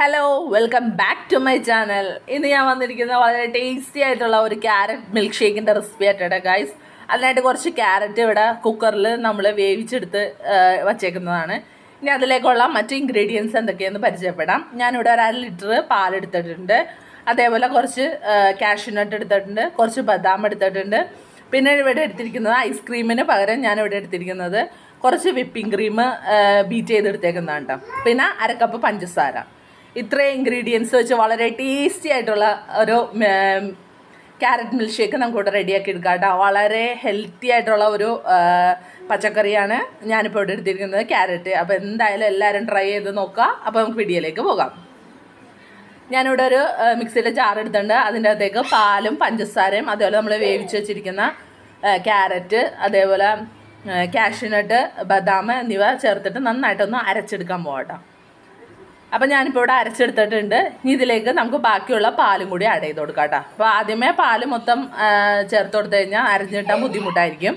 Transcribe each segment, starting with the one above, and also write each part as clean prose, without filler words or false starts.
Hello welcome back to my channel. ഇന്ന് ഞാൻ വന്നിരിക്കുന്നത് വളരെ ടേസ്റ്റി ആയിട്ടുള്ള ഒരു ക്യാരറ്റ് മിൽക്ക് ഷേക്കിൻ്റെ റെസിപ്പി ആയിട്ടാണ് ഗൈസ്. അതിനായിട്ട് കുറച്ച് ക്യാരറ്റ് ഇവിടെ കുക്കറിൽ നമ്മൾ വേവിച്ചെടുത്ത് വച്ചേക്കുന്നതാണ്. ഇനി അതിലേക്കുള്ള മറ്റ് ഇൻഗ്രീഡിയൻസ് എന്തൊക്കെയാണെന്ന് പരിചയപ്പെടാം. ഞാനിവിടെ ഒരു 1/2 ലിറ്റർ പാലെടുത്തിട്ടുണ്ട്. അതേപോലെ കുറച്ച് കാഷ്യൂനട്ട് എടുത്തിട്ടുണ്ട്, കുറച്ച് ബദാം എടുത്തിട്ടുണ്ട്. പിന്നെ ഇവിടെ എടുത്തിരിക്കുന്നത് ഐസ്ക്രീമിന് പകരം ഞാനിവിടെ എടുത്തിരിക്കുന്നത് കുറച്ച് വിപ്പിംഗ് ക്രീം ബീറ്റ് ചെയ്തെടുത്തേക്കുന്നതാണ് കേട്ടോ. പിന്നെ 1 കപ്പ് പഞ്ചസാര. ഇത്രയും ഇൻഗ്രീഡിയൻസ് വെച്ച് വളരെ ടേസ്റ്റി ആയിട്ടുള്ള ഒരു ക്യാരറ്റ് മിൽക്ക് ഷേക്ക് നമുക്കിവിടെ റെഡിയാക്കി എടുക്കാം കേട്ടോ. വളരെ ഹെൽത്തി ആയിട്ടുള്ള ഒരു പച്ചക്കറിയാണ് ഞാനിപ്പോൾ ഇവിടെ എടുത്തിരിക്കുന്നത്, ക്യാരറ്റ്. അപ്പോൾ എന്തായാലും എല്ലാവരും ട്രൈ ചെയ്ത് നോക്കുക. അപ്പോൾ നമുക്ക് വീഡിയോയിലേക്ക് പോകാം. ഞാനിവിടെ ഒരു മിക്സിയുടെ ജാർ എടുത്തിട്ടുണ്ട്. അതിൻ്റെ അകത്തേക്ക് പാലും പഞ്ചസാരയും അതേപോലെ നമ്മൾ വേവിച്ച് വെച്ചിരിക്കുന്ന ക്യാരറ്റ്, അതേപോലെ കാഷ്യൂനട്ട്, ബദാം എന്നിവ ചേർത്തിട്ട് നന്നായിട്ടൊന്ന് അരച്ചെടുക്കാൻ പോകട്ടോ. അപ്പം ഞാനിപ്പോൾ ഇവിടെ അരച്ചെടുത്തിട്ടുണ്ട്. ഇനി ഇതിലേക്ക് നമുക്ക് ബാക്കിയുള്ള പാലും കൂടി ആഡ് ചെയ്ത് കൊടുക്കാം കേട്ടോ. അപ്പോൾ ആദ്യമേ പാല് മൊത്തം ചേർത്ത് കൊടുത്തു കഴിഞ്ഞാൽ അരഞ്ഞിട്ടാൻ ബുദ്ധിമുട്ടായിരിക്കും.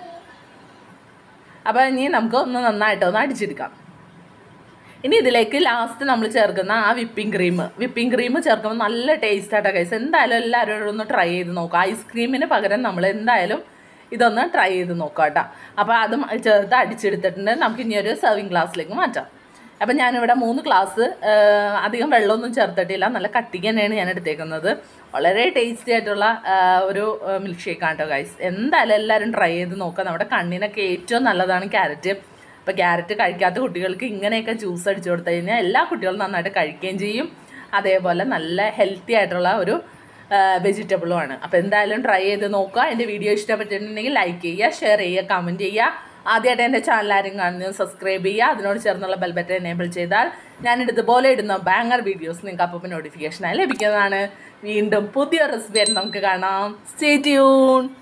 അപ്പോൾ ഇനി നമുക്ക് ഒന്ന് നന്നായിട്ടൊന്ന് അടിച്ചെടുക്കാം. ഇനി ഇതിലേക്ക് ലാസ്റ്റ് നമ്മൾ ചേർക്കുന്ന ആ വിപ്പിംഗ് ക്രീം ചേർക്കുമ്പോൾ നല്ല ടേസ്റ്റ് ആയിട്ടാണ് ഗൈസ്. എന്തായാലും എല്ലാവരും ഒന്ന് ട്രൈ ചെയ്ത് നോക്കുക. ഐസ്ക്രീമിന് പകരം നമ്മൾ എന്തായാലും ഇതൊന്ന് ട്രൈ ചെയ്ത് നോക്കാം കേട്ടോ. അപ്പോൾ അതും ചേർത്ത് അടിച്ചെടുത്തിട്ടുണ്ട്. നമുക്ക് ഇനി ഒരു സെർവിങ് ഗ്ലാസ്സിലേക്ക് മാറ്റാം. അപ്പം ഞാനിവിടെ 3 ഗ്ലാസ് അധികം വെള്ളമൊന്നും ചേർത്തിട്ടില്ല, നല്ല കട്ടിക്ക് തന്നെയാണ് ഞാൻ എടുത്തേക്കുന്നത്. വളരെ ടേസ്റ്റി ആയിട്ടുള്ള ഒരു മിൽക്ക് ഷേക്കാണ് കേട്ടോ ഗൈസ്. എന്തായാലും എല്ലാവരും ട്രൈ ചെയ്ത് നോക്കുക. നമ്മുടെ കണ്ണിനൊക്കെ ഏറ്റവും നല്ലതാണ് ക്യാരറ്റ്. അപ്പോൾ ക്യാരറ്റ് കഴിക്കാത്ത കുട്ടികൾക്ക് ഇങ്ങനെയൊക്കെ ജ്യൂസ് അടിച്ചു കൊടുത്തു കഴിഞ്ഞാൽ എല്ലാ കുട്ടികളും നന്നായിട്ട് കഴിക്കുകയും ചെയ്യും. അതേപോലെ നല്ല ഹെൽത്തി ആയിട്ടുള്ള ഒരു വെജിറ്റബിളുമാണ്. അപ്പോൾ എന്തായാലും ട്രൈ ചെയ്ത് നോക്കുക. എൻ്റെ വീഡിയോ ഇഷ്ടപ്പെട്ടിട്ടുണ്ടെങ്കിൽ ലൈക്ക് ചെയ്യുക, ഷെയർ ചെയ്യുക, കമൻറ്റ് ചെയ്യുക. ആദ്യമായിട്ട് എൻ്റെ ചാനൽ ആരും കാണുന്നത് സബ്സ്ക്രൈബ് ചെയ്യുക. അതിനോട് ചേർന്നുള്ള ബെൽ ബട്ടൺ എനേബിൾ ചെയ്താൽ ഞാനിതുപോലെ ഇടുന്ന ബാങ്ങർ വീഡിയോസ് നിങ്ങൾക്ക് അപ്പോൾ നോട്ടിഫിക്കേഷനായി ലഭിക്കുന്നതാണ്. വീണ്ടും പുതിയ റെസിപ്പി ആയിട്ട് നമുക്ക് കാണാം. Stay tune.